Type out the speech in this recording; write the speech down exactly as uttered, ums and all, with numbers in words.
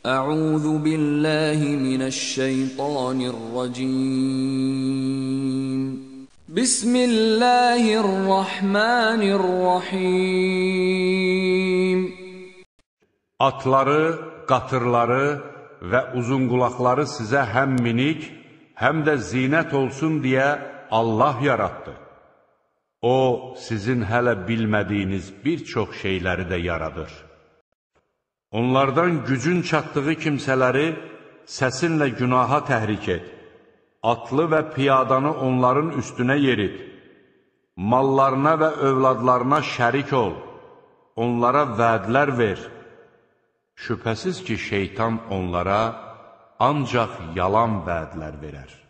أعوذ بالله من الشيطان الرجيم بسم الله الرحمن الرحيم Atları, qatırları və uzunqulaqları sizə həm minik, həm də zinət olsun deyə Allah yaratdı. O, sizin hələ bilmədiyiniz bir çox şeyləri də yaradır. Onlardan gücün çatdığı kimsələri səsinlə günaha təhrik et. Atlı və piyadanı onların üstünə yerit. Mallarına və övladlarına şərik ol. Onlara vədlər ver. Şübhəsiz ki, şeytan onlara ancaq yalan vədlər verər.